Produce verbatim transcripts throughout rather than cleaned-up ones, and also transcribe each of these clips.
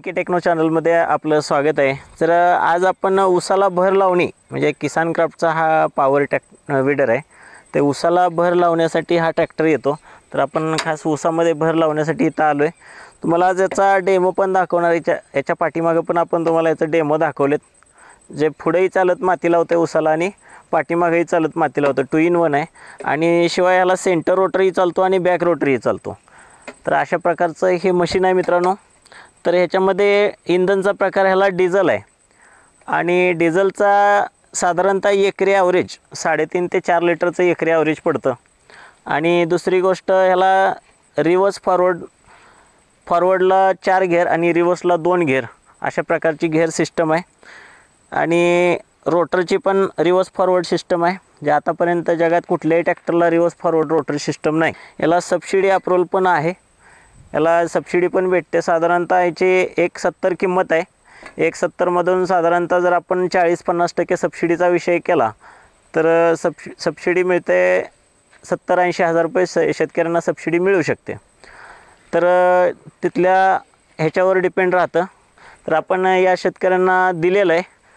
की टेक्नो चॅनलमध्ये आपलं स्वागत आहे। तर आज आपण उसाला भर लावणी म्हणजे किसान क्राफ्टचा हा पॉवर ट्रॅक विडर आहे। ते उसाला भर लावण्यासाठी हा ट्रॅक्टर येतो। तर आपण खास उसामध्ये भर लावण्यासाठी इथं आलोय। तुम्हाला आज याचा डेमो पण दाखवणार आहे। याच्या पाठीमागे पण आपण तुम्हाला याचा डेमो दाखवलेत। जे पुढेही चालत माती लावते उसाला आणि पाठीमागेही चालत माती लावते। टू इन वन आहे आणि शिवाय याला सेंटर रोटरही चालतो आणि बॅक रोटरही चालतो। तर अशा प्रकारचं हे मशीन आहे मित्रांनो। तर ह्याच्यामध्ये इंधनचा प्रकार ह्याला डिझेल आहे आणि डिझेलचा साधारणतः एकरी ॲव्हरेज साडेतीन ते चार लिटरचं एकरी ॲव्हरेज पडतं। आणि दुसरी गोष्ट ह्याला रिवर्स फॉरवर्ड फॉरवर्डला चार गिअर आणि रिवर्सला दोन गिअर अशा प्रकारची गिअर सिस्टम आहे। आणि रोटरची पण रिवर्स फॉरवर्ड सिस्टम आहे। जे आतापर्यंत जगात कुठल्याही ट्रॅक्टरला रिवर्स फॉरवर्ड रोटर सिस्टम नाही। याला सबसिडी अप्रूव्हल पण आहे। याला सबसिडी पण भेटते। साधारणतः याची एक सत्तर किंमत आहे। एक सत्तरमधून साधारणतः जर आपण चाळीस पन्नास टक्के सबसिडीचा विषय केला तर सब सबसिडी मिळते सत्तर ऐंशी हजार रुपये स शेतकऱ्यांना सबसिडी मिळू शकते। तर तिथल्या ह्याच्यावर डिपेंड राहतं। तर आपण या शेतकऱ्यांना दिलेलं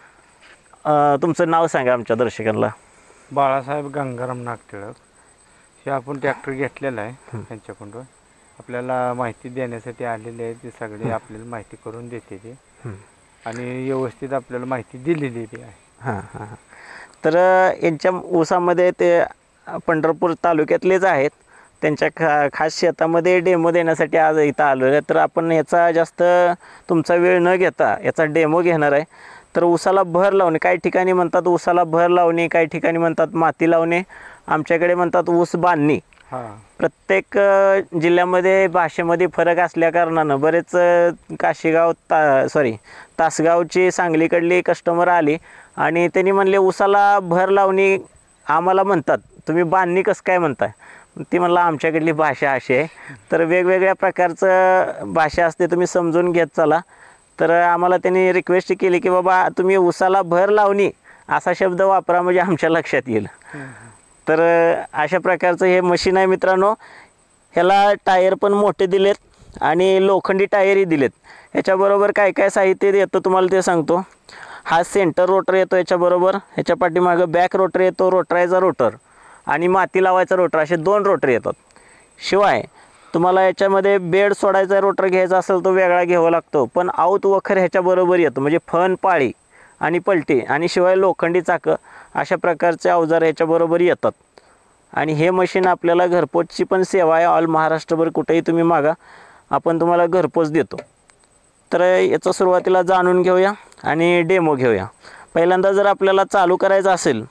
आहे। तुमचं नाव सांगा आमच्या दर्शकांना। बाळासाहेब गंगाराम नागटिळक हे आपण ट्रॅक्टर घेतलेला आहे त्यांच्याकडून। आपल्याला माहिती देण्यासाठी आलेले आहे। ते सगळे आपल्याला माहिती करून देते ते आणि व्यवस्थित आपल्याला माहिती दिलेली आहे। हां हां तर यांच्या ऊसामध्ये ते पंढरपूर तालुक्यातलेच आहेत। त्यांच्या खा खास शेतामध्ये डेमो देण्यासाठी आज इथं आलो आहे। तर आपण याचा जास्त तुमचा वेळ न घेता याचा डेमो घेणार आहे। तर ऊसाला भर लावणे, काही ठिकाणी म्हणतात ऊसाला भर लावणे, काही ठिकाणी म्हणतात माती लावणे, आमच्याकडे म्हणतात ऊस बांधणी। प्रत्येक जिल्ह्यामध्ये भाषेमध्ये फरक असल्या कारणानं बरेच काशीगाव ता सॉरी तासगावची सांगलीकडली कस्टमर आली आणि त्यांनी म्हणले ऊसाला भर लावणी आम्हाला म्हणतात, तुम्ही बांधणी कसं काय म्हणताय? ती म्हणलं आमच्याकडली भाषा अशी आहे। तर वेगवेगळ्या प्रकारचं भाषा असते, तुम्ही समजून घेत चला। तर आम्हाला त्यांनी रिक्वेस्ट केली की बाबा तुम्ही ऊसाला भर लावणी असा शब्द वापरा म्हणजे आमच्या लक्षात येईल। तर अशा प्रकारचं हे मशीन आहे मित्रांनो। ह्याला टायर पण मोठे दिलेत आणि लोखंडी टायरही दिलेत। ह्याच्याबरोबर काय काय साहित्य येतं तुम्हाला ते सांगतो। हा सेंटर रोटर येतो याच्याबरोबर, ह्याच्या पाठीमागं बॅक रोटर येतो, रोटरायचा रोटर आणि माती लावायचा रोटर, असे दोन रोटर येतात। शिवाय तुम्हाला याच्यामध्ये बेड सोडायचा रोटर घ्यायचा असेल तो वेगळा घ्यावा लागतो, पण आऊत वखर ह्याच्याबरोबर येतो म्हणजे फन पाळी आणि पलटी आणि शिवाय लोखंडी चाकं अशा प्रकारचे अवजार ह्याच्याबरोबर येतात। आणि हे मशीन आपल्याला घरपोचची पण सेवा आहे। ऑल महाराष्ट्रभर कुठेही तुम्ही मागा, आपण तुम्हाला घरपोच देतो। तर याचं सुरुवातीला जाणून घेऊया आणि डेमो घेऊया। पहिल्यांदा जर आपल्याला चालू करायचं असेल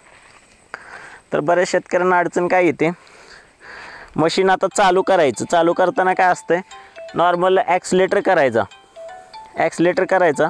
तर बऱ्याच शेतकऱ्यांना अडचण काय येते, मशीन आता चालू करायचं, चालू करताना काय असतं, नॉर्मल ॲक्सिलेटर करायचा ॲक्सिलेटर करायचा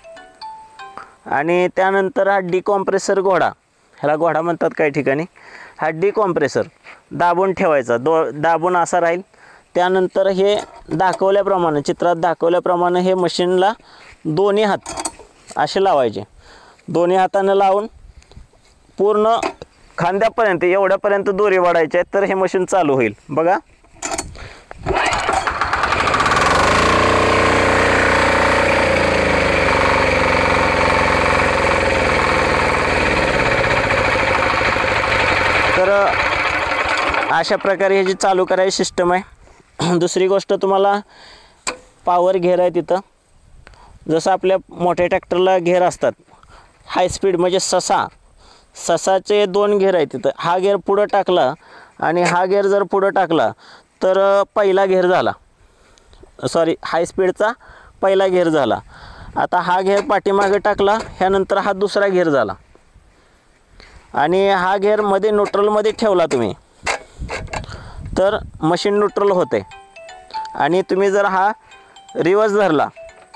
आणि त्यानंतर हा डिकॉम्प्रेसर घोडा, ह्याला घोडा म्हणतात काही ठिकाणी, हा डिकॉम्प्रेसर दाबून ठेवायचा, दो दाबून असा राहील। त्यानंतर हे दाखवल्याप्रमाणे चित्रात दाखवल्याप्रमाणे हे मशीनला दोन्ही हात असे लावायचे। दोन्ही हातानं लावून पूर्ण खांद्यापर्यंत एवढ्यापर्यंत दोरी वाढायची आहे, तर हे मशीन चालू होईल। बघा तर अशा प्रकारे ह्याची चालू करायची सिस्टम आहे। दुसरी गोष्ट तुम्हाला पॉवर घेर आहे तिथं, जसं आपल्या मोठ्या ट्रॅक्टरला घेर असतात हाय स्पीड म्हणजे ससा ससाचे दोन घेर आहेत तिथं। हा घेर पुढं टाकला आणि हा घेर जर पुढं टाकला तर पहिला घेर झाला, सॉरी हाय स्पीडचा पहिला घेर झाला। आता हा घेर पाठीमागे टाकला, ह्यानंतर हा दुसरा घेर झाला आणि हा घेर मध्ये न्यूट्रलमध्ये ठेवला तुम्ही तर मशीन न्यूट्रल होते। आणि तुम्ही जर हा रिवर्स धरला,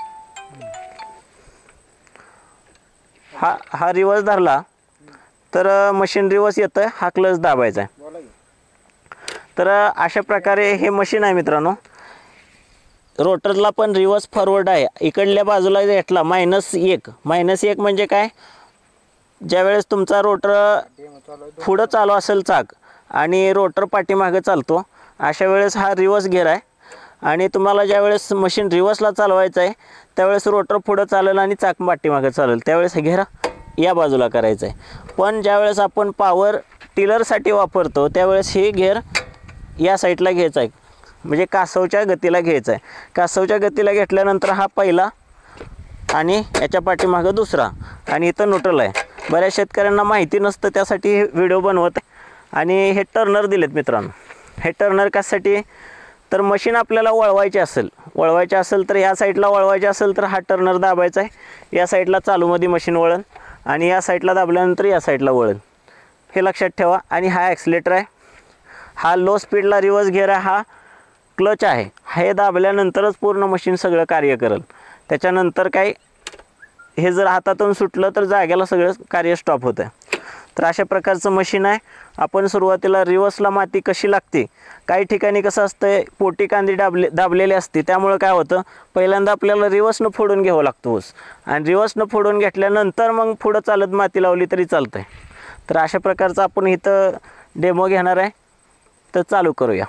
हा हा रिवर्स धरला तर मशीन रिवर्स येतं, हा क्लच दाबायचा आहे। तर अशा प्रकारे हे मशीन आहे मित्रांनो। रोटरला पण रिवर्स फॉरवर्ड आहे। इकडल्या बाजूला घेतला मायनस एक, मायनस एक म्हणजे काय, ज्यावेळेस तुमचा रोटर पुढं चालू असेल चाक आणि रोटर पाठीमागे चालतो, अशा वेळेस हा रिवर्स गिअर आहे आणि तुम्हाला ज्यावेळेस मशीन रिव्हर्सला चालवायचं आहे त्यावेळेस रोटर पुढं चालेल आणि चाक पाठीमागं चालेल, त्यावेळेस हे घेरा या बाजूला करायचं आहे. पण ज्यावेळेस आपण पॉवर टिलरसाठी वापरतो त्यावेळेस हे घेर या साईडला घ्यायचा आहे, म्हणजे कासवच्या गतीला घ्यायचा आहे. कासवच्या गतीला घेतल्यानंतर हा पहिला आणि याच्या पाठीमागं दुसरा आणि इथं न्यूट्रल आहे. बऱ्याच शेतकऱ्यांना माहिती नसतं, त्यासाठी हे व्हिडिओ बनवत आहे. आणि हे टर्नर दिलेत मित्रांनो. हे टर्नर कशासाठी, तर मशीन आपल्याला वळवायची असेल वळवायची असेल तर या साईडला वळवायची असेल तर हा टर्नर दाबायचा आहे. या साईडला चालूमध्ये मशीन वळण आणि या साईडला दाबल्यानंतर या साईडला वळण, हे लक्षात ठेवा. आणि हा ॲक्सिलेटर आहे, हा लो स्पीडला रिव्हर्स गिअर आहे, हा क्लच आहे. हे दाबल्यानंतरच पूर्ण मशीन सगळं कार्य करेल. त्याच्यानंतर काय हे जर हातातून सुटलं तर जाग्याला सगळं कार्य स्टॉप होतं. तर अशा प्रकारचं मशीन आहे. आपण सुरुवातीला रिव्हर्सला माती कशी लागते, काही ठिकाणी कसं असतं पोटी कांदी दाबले दाबलेली असते, त्यामुळे काय होतं पहिल्यांदा आपल्याला रिव्हर्सनं फोडून घ्यावं लागतो ऊस, आणि रिव्हर्सनं फोडून घेतल्यानंतर मग पुढं चालत माती लावली तरी चालतं आहे. तर अशा प्रकारचं आपण इथं डेमो घेणार आहे. तर चालू करूया.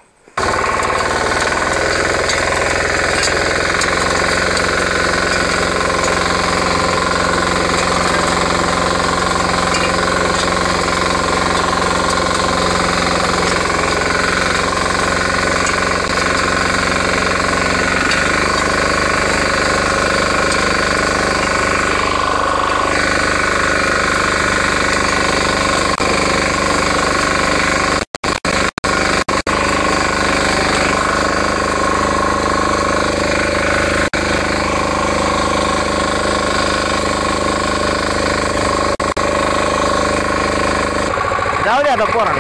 जाऊ दे आता पोरांना,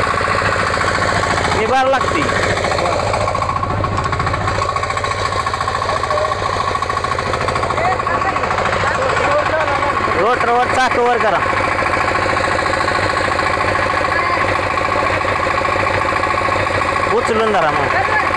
निभार लागते. रोटरवर चाक वर करा. उचलून धरा मग.